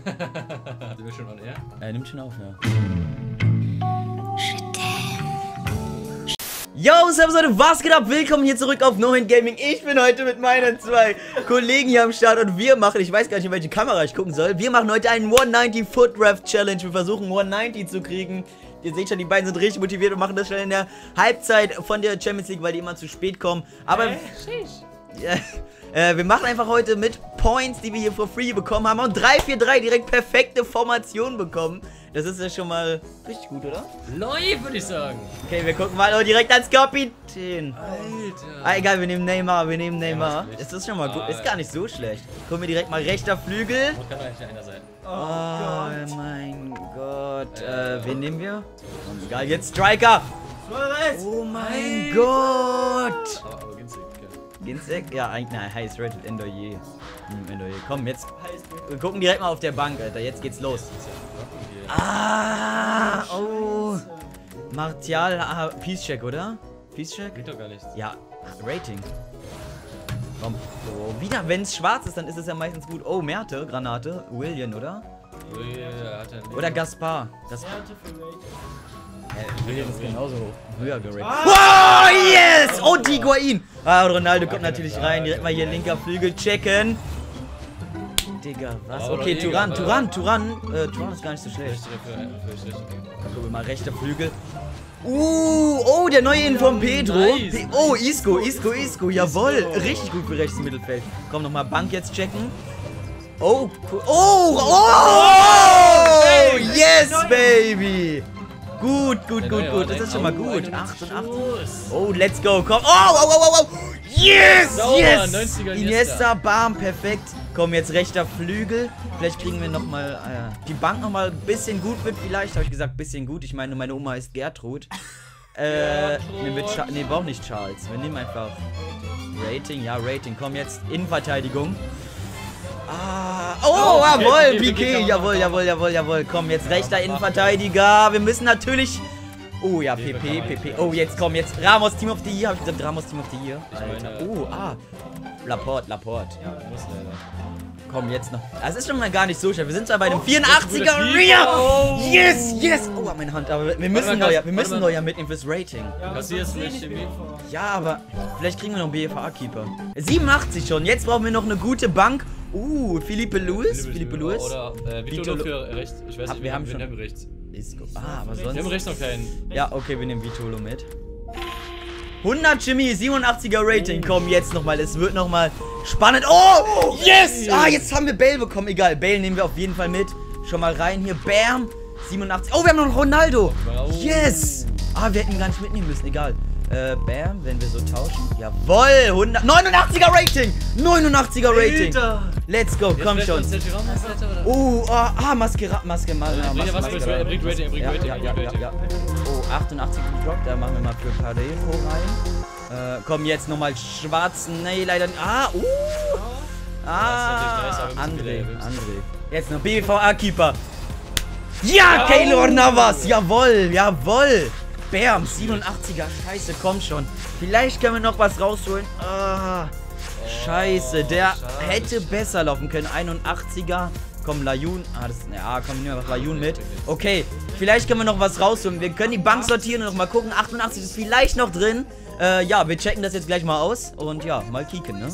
Sind wir schon on air? Er nimmt schon auf, ja. Yo, servus Leute, was geht ab? Willkommen hier zurück auf No Hint Gaming. Ich bin heute mit meinen zwei Kollegen hier am Start und wir machen, ich weiß gar nicht, in welche Kamera ich gucken soll. Wir machen heute einen 190 Foot Draft Challenge. Wir versuchen 190 zu kriegen. Ihr seht schon, die beiden sind richtig motiviert und machen das schnell in der Halbzeit von der Champions League, weil die immer zu spät kommen. Aber wir machen einfach heute mit Points, die wir hier for free bekommen haben. Und 3-4-3 direkt perfekte Formation bekommen. Das ist ja schon mal richtig gut, oder? Läuft, würde ich sagen. Okay, wir gucken mal direkt ans Kapitän. Alter. Ah, egal, wir nehmen Neymar, Das ist schon mal gut, ist gar nicht so schlecht. Gucken wir direkt mal rechter Flügel. Kann doch nicht einer sein. Oh mein Gott. Wen nehmen wir? Oh, egal, jetzt Striker. Oh mein Gott. Aber günstig, okay. Ginzek? Ja, eigentlich, nein, highest rated Endoye. Endoye. Komm, jetzt. Wir gucken direkt mal auf der Bank, Alter. Jetzt geht's los. Ah, oh. Martial, Peace Check, oder? Peace Check? Geht doch gar nicht. Ja, Rating. Komm. Oh, wieder, wenn es schwarz ist, dann ist es ja meistens gut. Oh, Merte, Granate. William, oder? Oder Gaspar. William ist genauso höher geratet. Wow, yes! Oh, Higuain! Ah, Ronaldo kommt natürlich rein. Direkt mal hier linker Flügel checken. Digga, was? Okay, Turan ist gar nicht so schlecht. Gucken wir mal, rechter Flügel. Oh, der neue in von Pedro. Nice. Oh, Isco, jawohl. Richtig gut für rechts im Mittelfeld. Komm, nochmal Bank jetzt checken. Oh, cool. Oh, yes, baby. Gut. Das ist schon mal gut. 88. Oh, let's go. Komm. Oh. Yes. Iniesta, bam, perfekt. Komm, jetzt rechter Flügel. Vielleicht kriegen wir nochmal die Bank nochmal ein bisschen gut wird. Vielleicht habe ich gesagt, bisschen gut. Ich meine, meine Oma heißt Gertrud. Nee, braucht nicht Charles. Wir nehmen einfach Rating. Ja, Rating. Komm, jetzt Innenverteidigung. Jawohl, Piqué. Jawohl. Komm, jetzt rechter Innenverteidiger. Wir müssen natürlich... Oh ja, PP. Oh, jetzt komm, jetzt Ramos Team of the Year. Hab ich gesagt, Ramos Team of the Year? Alter. Laporte. Ja, muss leider. Komm, jetzt noch. Das ist schon mal gar nicht so schlecht. Wir sind zwar bei dem 84er Ria. Yes. Oh, meine Hand. Aber wir müssen neuer mitnehmen fürs Rating. Kassierst du nicht irgendwie? Ja, aber vielleicht kriegen wir noch einen BFA-Keeper. 87 schon. Jetzt brauchen wir noch eine gute Bank. Philippe Luis. Oder Vitolo für rechts. Ich weiß nicht, wir haben schon rechts. Aber sonst... Wir haben rechts noch keinen. Ja, okay, wir nehmen Vitolo mit. 100 Chemie, 87er Rating. Komm, jetzt nochmal. Es wird nochmal spannend. Oh, yes! Jetzt haben wir Bale bekommen. Egal, Bale nehmen wir auf jeden Fall mit. Schon mal rein hier. Bam! 87. Oh, wir haben noch Ronaldo. Yes! Wir hätten ihn gar nicht mitnehmen müssen. Egal. Bam, wenn wir so tauschen. Jawohl! 89er Rating! 89er Rating! Alter. Let's go, komm schon. Maske. Er bringt Rating. Ja. Oh, 88 gedroppt. Da machen wir mal für Parejo rein. Komm, jetzt nochmal schwarz. Nee, leider nicht. André. Jetzt noch BVA-Keeper. Ja, Keylor Navas. Jawohl. Bam, 87er. Scheiße, komm schon. Vielleicht können wir noch was rausholen. Scheiße, der hätte besser laufen können. 81er. Komm, Layun. Komm, nehmen wir Layun mit. Okay, vielleicht können wir noch was rausholen. Wir können die Bank sortieren und noch mal gucken. 88 ist vielleicht noch drin. Wir checken das jetzt gleich mal aus. Und ja, mal kicken, ne?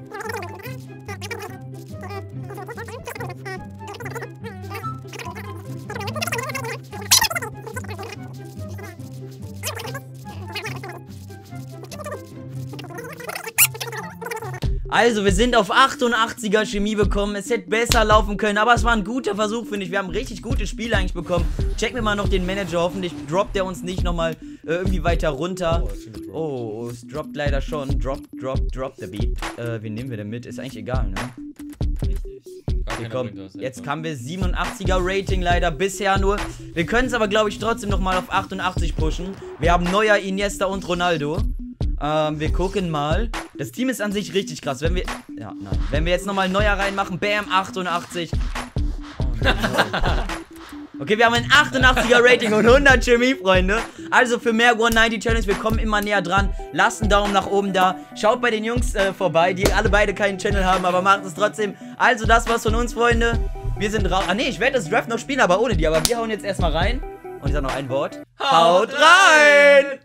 Also, wir sind auf 88er Chemie bekommen. Es hätte besser laufen können, aber es war ein guter Versuch, finde ich. Wir haben richtig gutes Spiel eigentlich bekommen. Checken wir mal noch den Manager. Hoffentlich droppt er uns nicht nochmal irgendwie weiter runter. Oh, es droppt leider schon. Drop the beat. Wen nehmen wir denn mit? Ist eigentlich egal, ne? Okay, komm. Jetzt haben wir 87er Rating leider bisher nur. Wir können es aber, glaube ich, trotzdem nochmal auf 88 pushen. Wir haben Neuer, Iniesta und Ronaldo. Wir gucken mal. Das Team ist an sich richtig krass. Wenn wir... Wenn wir jetzt nochmal Neuer reinmachen. Bam, 88. Oh nein. Okay, wir haben ein 88er Rating und 100 Chemie, Freunde. Also für mehr 190 Challenge, wir kommen immer näher dran. Lasst einen Daumen nach oben da. Schaut bei den Jungs vorbei, die alle beide keinen Channel haben, aber macht es trotzdem. Also das war's von uns, Freunde. Wir sind raus. Ah, nee, ich werde das Draft noch spielen, aber ohne die. Aber wir hauen jetzt erstmal rein. Und ich sag noch ein Wort. Haut rein!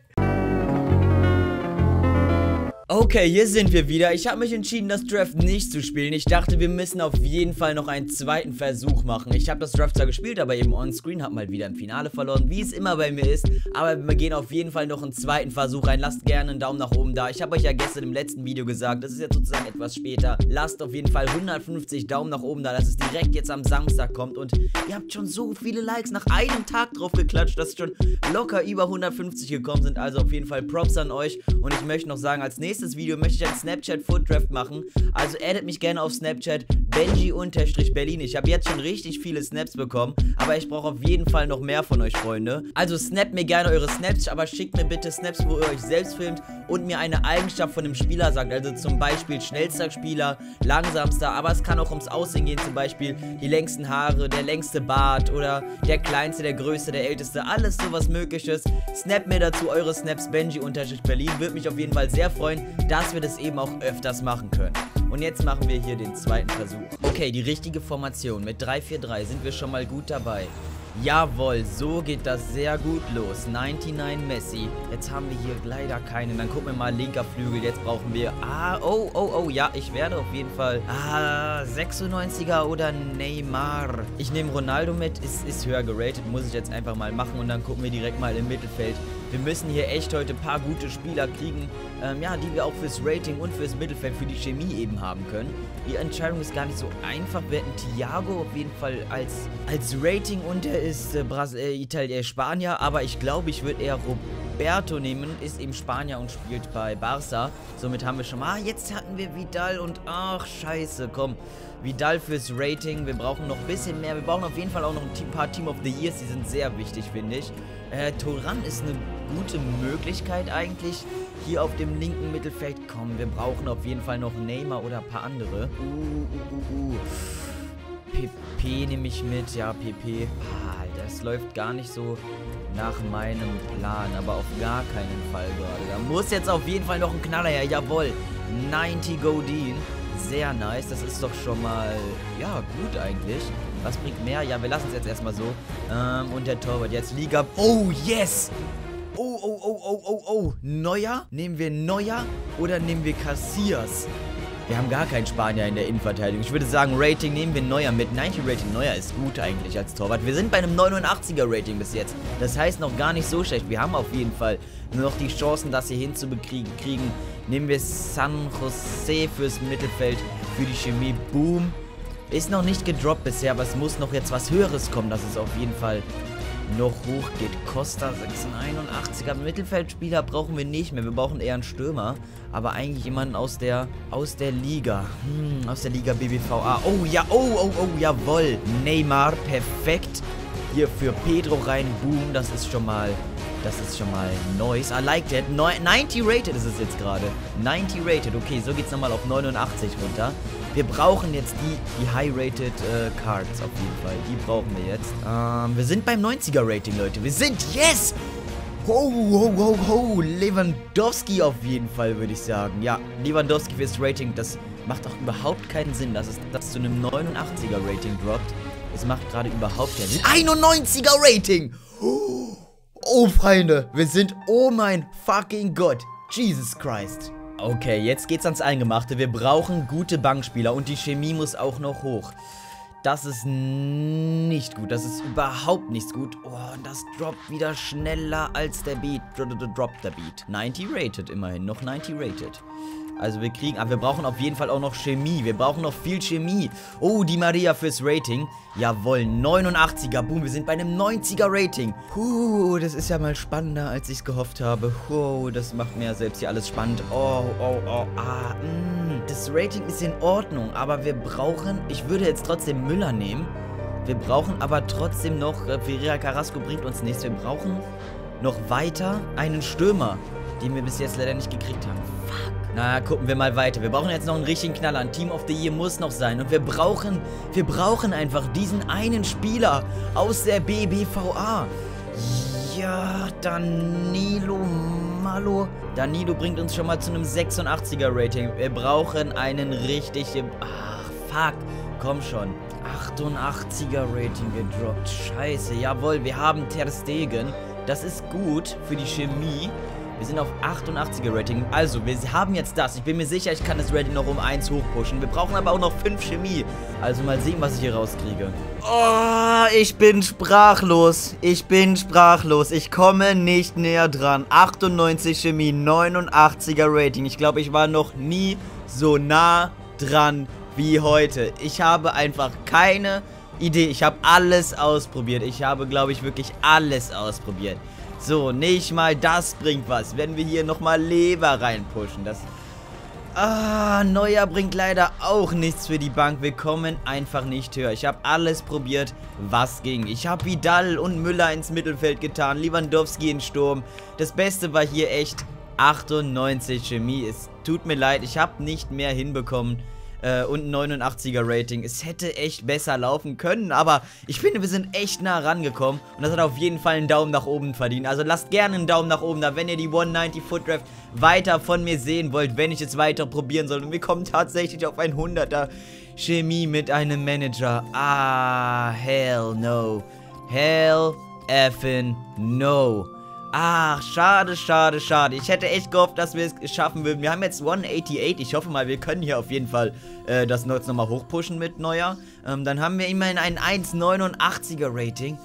Okay, hier sind wir wieder. Ich habe mich entschieden, das Draft nicht zu spielen. Ich dachte, wir müssen auf jeden Fall noch einen zweiten Versuch machen. Ich habe das Draft zwar gespielt, aber eben onscreen, habe mal wieder im Finale verloren, wie es immer bei mir ist. Aber wir gehen auf jeden Fall noch einen zweiten Versuch rein. Lasst gerne einen Daumen nach oben da. Ich habe euch ja gestern im letzten Video gesagt, das ist jetzt sozusagen etwas später. Lasst auf jeden Fall 150 Daumen nach oben da, dass es direkt jetzt am Samstag kommt. Und ihr habt schon so viele Likes nach einem Tag drauf geklatscht, dass schon locker über 150 gekommen sind. Also auf jeden Fall Props an euch. Und ich möchte noch sagen, als nächstes Video möchte ich ein Snapchat Foot Draft machen. Also addet mich gerne auf Snapchat Benji_Berlin. Ich habe jetzt schon richtig viele Snaps bekommen, aber ich brauche auf jeden Fall noch mehr von euch, Freunde. Also snappt mir gerne eure Snaps, aber schickt mir bitte Snaps, wo ihr euch selbst filmt und mir eine Eigenschaft von dem Spieler sagt. Also zum Beispiel schnellster Spieler, langsamster, aber es kann auch ums Aussehen gehen, zum Beispiel die längsten Haare, der längste Bart oder der kleinste, der größte, der älteste, alles sowas mögliches. Snappt mir dazu eure Snaps Benji_Berlin, würde mich auf jeden Fall sehr freuen, dass wir das eben auch öfters machen können. Und jetzt machen wir hier den zweiten Versuch. Okay, die richtige Formation. Mit 3-4-3 sind wir schon mal gut dabei. Jawohl, so geht das sehr gut los. 99 Messi. Jetzt haben wir hier leider keinen. Dann gucken wir mal, linker Flügel. Jetzt brauchen wir... ja, ich werde auf jeden Fall... 96er oder Neymar. Ich nehme Ronaldo mit. Ist höher geratet. Muss ich jetzt einfach mal machen. Und dann gucken wir direkt mal im Mittelfeld. Wir müssen hier echt heute ein paar gute Spieler kriegen, die wir auch fürs Rating und fürs Mittelfeld, für die Chemie eben haben können. Die Entscheidung ist gar nicht so einfach. Wir hätten Thiago auf jeden Fall als Rating und er ist Spanier, aber ich glaube, ich würde eher Roberto nehmen, ist eben Spanier und spielt bei Barca. Somit haben wir schon mal, jetzt hatten wir Vidal und ach scheiße, komm. Vidal fürs Rating, wir brauchen noch ein bisschen mehr, wir brauchen auf jeden Fall auch noch ein paar Team of the Years, die sind sehr wichtig, finde ich. Thuram ist eine gute Möglichkeit eigentlich, hier auf dem linken Mittelfeld. Komm, wir brauchen auf jeden Fall noch Neymar oder ein paar andere. PP nehme ich mit, ja, PP. Das läuft gar nicht so nach meinem Plan, aber auf gar keinen Fall gerade. Da muss jetzt auf jeden Fall noch ein Knaller her, jawohl. 90 Godin. Sehr nice, das ist doch schon mal, ja, gut eigentlich. Was bringt mehr? Ja, wir lassen es jetzt erstmal so. Und der Torwart jetzt Liga. Oh, yes! Neuer? Nehmen wir Neuer oder nehmen wir Casillas? Wir haben gar keinen Spanier in der Innenverteidigung. Ich würde sagen, Rating nehmen wir Neuer mit. 90 Rating Neuer ist gut eigentlich als Torwart. Wir sind bei einem 89er Rating bis jetzt. Das heißt noch gar nicht so schlecht. Wir haben auf jeden Fall nur noch die Chancen, das hier hinzukriegen. Nehmen wir San Jose fürs Mittelfeld, für die Chemie. Boom. Ist noch nicht gedroppt bisher, aber es muss noch jetzt was Höheres kommen, dass es auf jeden Fall noch hoch geht. Costa 681er. Mittelfeldspieler brauchen wir nicht mehr. Wir brauchen eher einen Stürmer. Aber eigentlich jemanden aus der Liga. Aus der Liga BBVA. Oh ja, jawohl. Neymar, perfekt. Hier für Pedro rein. Boom, das ist schon mal nice. I like that. 90 rated ist es jetzt gerade. 90 rated. Okay, so geht's nochmal auf 89 runter. Wir brauchen jetzt die High-Rated Cards auf jeden Fall. Die brauchen wir jetzt. Wir sind beim 90er-Rating, Leute. Wir sind, yes! Ho! Lewandowski auf jeden Fall, würde ich sagen. Ja, Lewandowski fürs Rating, das macht auch überhaupt keinen Sinn, dass es das zu einem 89er-Rating droppt. Das macht gerade überhaupt keinen Sinn. 91er-Rating! Oh, Freunde, wir sind, oh mein fucking Gott. Jesus Christ. Okay, jetzt geht's ans Eingemachte. Wir brauchen gute Bankspieler und die Chemie muss auch noch hoch. Das ist nicht gut. Das ist überhaupt nicht gut. Oh, und das droppt wieder schneller als der Beat. Droppt der Beat. 90 rated immerhin. Noch 90 rated. Also wir kriegen, aber wir brauchen auf jeden Fall auch noch Chemie. Wir brauchen noch viel Chemie. Oh, Di Maria fürs Rating. Jawohl, 89er. Boom, wir sind bei einem 90er Rating. Das ist ja mal spannender, als ich es gehofft habe. Das macht mir selbst hier alles spannend. Das Rating ist in Ordnung, aber wir brauchen, ich würde jetzt trotzdem Müller nehmen. Wir brauchen aber trotzdem noch, Ferreira Carrasco bringt uns nichts. Wir brauchen noch weiter einen Stürmer, den wir bis jetzt leider nicht gekriegt haben. Fuck. Na, gucken wir mal weiter. Wir brauchen jetzt noch einen richtigen Knaller. Ein Team of the Year muss noch sein. Und wir brauchen einfach diesen einen Spieler aus der BBVA. Ja, Danilo Danilo bringt uns schon mal zu einem 86er Rating. Wir brauchen einen richtigen... Ach, fuck. Komm schon. 88er Rating gedroppt. Scheiße, jawohl, wir haben Ter Stegen. Das ist gut für die Chemie. Wir sind auf 88er Rating. Also, wir haben jetzt das. Ich bin mir sicher, ich kann das Rating noch um 1 hochpushen. Wir brauchen aber auch noch 5 Chemie. Also mal sehen, was ich hier rauskriege. Oh, ich bin sprachlos. Ich bin sprachlos. Ich komme nicht näher dran. 98 Chemie, 89er Rating. Ich glaube, ich war noch nie so nah dran wie heute. Ich habe einfach keine Idee. Ich habe alles ausprobiert. Ich habe, glaube ich, wirklich alles ausprobiert. So, nicht mal das bringt was. Wenn wir hier nochmal Leber reinpushen. Das... Neuer bringt leider auch nichts für die Bank. Wir kommen einfach nicht höher. Ich habe alles probiert, was ging. Ich habe Vidal und Müller ins Mittelfeld getan. Lewandowski in Sturm. Das Beste war hier echt 98 Chemie. Es tut mir leid, ich habe nicht mehr hinbekommen. Und 89er Rating. Es hätte echt besser laufen können, aber ich finde, wir sind echt nah rangekommen und das hat auf jeden Fall einen Daumen nach oben verdient. Also lasst gerne einen Daumen nach oben da, wenn ihr die 190 Foot Draft weiter von mir sehen wollt, wenn ich es weiter probieren soll. Und wir kommen tatsächlich auf ein 100er Chemie mit einem Manager. Hell no. Hell effing no. Ach, schade, schade, schade. Ich hätte echt gehofft, dass wir es schaffen würden. Wir haben jetzt 188. Ich hoffe mal, wir können hier auf jeden Fall das jetzt nochmal hochpushen mit Neuer. Dann haben wir immerhin ein 1,89er Rating.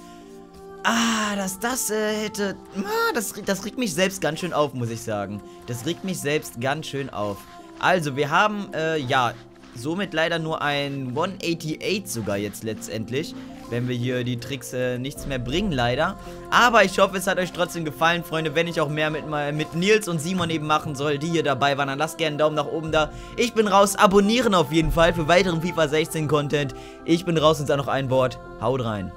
Das hätte... das regt mich selbst ganz schön auf, muss ich sagen. Das regt mich selbst ganz schön auf. Also, wir haben, ja, somit leider nur ein 188 sogar jetzt letztendlich. Wenn wir hier die Tricks nichts mehr bringen, leider. Aber ich hoffe, es hat euch trotzdem gefallen, Freunde. Wenn ich auch mehr mit Nils und Simon eben machen soll, die hier dabei waren, dann lasst gerne einen Daumen nach oben da. Ich bin raus. Abonnieren auf jeden Fall für weiteren FIFA 16 Content. Ich bin raus und sage noch ein Wort. Haut rein.